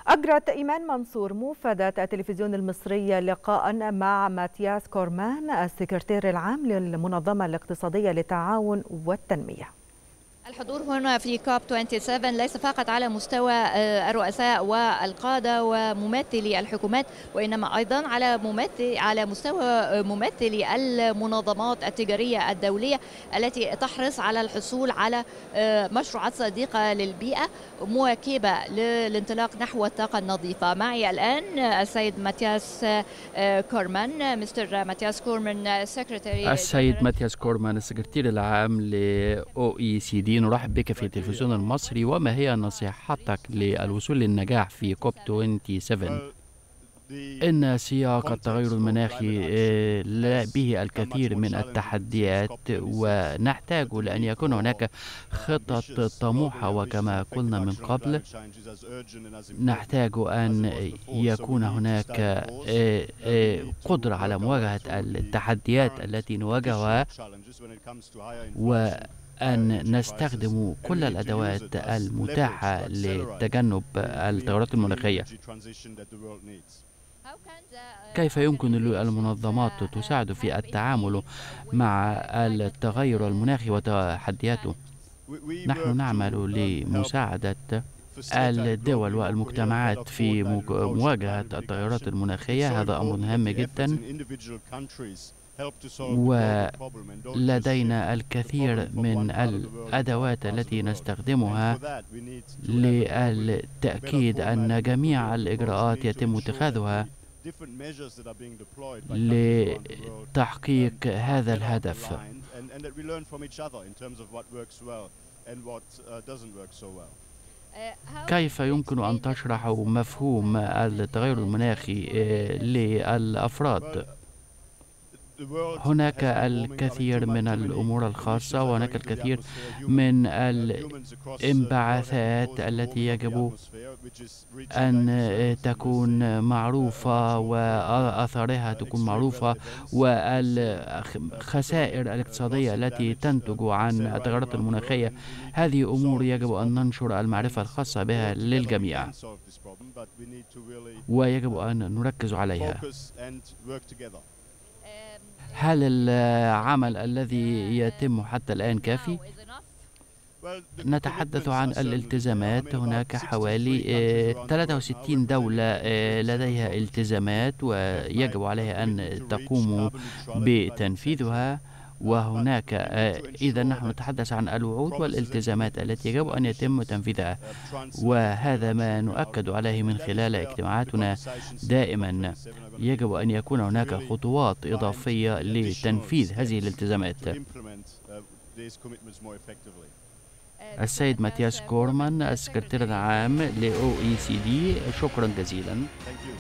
أجرت إيمان منصور موفدة التلفزيون المصري لقاء مع ماتياس كورمان السكرتير العام للمنظمة الاقتصادية للتعاون والتنمية. الحضور هنا في كوب 27 ليس فقط على مستوى الرؤساء والقادة وممثلي الحكومات، وإنما أيضا على مستوى ممثلي المنظمات التجارية الدولية التي تحرص على الحصول على مشروعات صديقة للبيئة مواكبة للانطلاق نحو الطاقة النظيفة. معي الآن السيد ماتياس كورمان. مستر ماتياس كورمان السيد ماتياس كورمان السكرتير العام ل OECD، نرحب بك في التلفزيون المصري. وما هي نصيحتك للوصول للنجاح في كوب 27؟ إن سياق التغير المناخي به الكثير من التحديات، ونحتاج لأن يكون هناك خطط طموحة، وكما قلنا من قبل نحتاج أن يكون هناك قدرة على مواجهة التحديات التي نواجهها، وأن نستخدم كل الأدوات المتاحة لتجنب التغيرات المناخية. كيف يمكن للمنظمات تساعد في التعامل مع التغير المناخي وتحدياته؟ نحن نعمل لمساعدة الدول والمجتمعات في مواجهة التغيرات المناخية. هذا أمر هام جدا، ولدينا الكثير من الأدوات التي نستخدمها للتأكيد أن جميع الإجراءات يتم اتخاذها لتحقيق هذا الهدف. كيف يمكن أن تشرح مفهوم التغير المناخي للأفراد؟ هناك الكثير من الأمور الخاصة، وهناك الكثير من الانبعاثات التي يجب أن تكون معروفة وآثارها تكون معروفة، والخسائر الاقتصادية التي تنتج عن التغيرات المناخية. هذه أمور يجب أن ننشر المعرفة الخاصة بها للجميع، ويجب أن نركز عليها. هل العمل الذي يتم حتى الآن كافي؟ نتحدث عن الالتزامات. هناك حوالي 63 دولة لديها التزامات ويجب عليها أن تقوم بتنفيذها. وهناك إذا نحن نتحدث عن الوعود والالتزامات التي يجب أن يتم تنفيذها، وهذا ما نؤكد عليه من خلال اجتماعاتنا دائما. يجب أن يكون هناك خطوات إضافية لتنفيذ هذه الالتزامات. السيد ماتياس كورمان السكرتير العام ل OECD، شكرا جزيلا.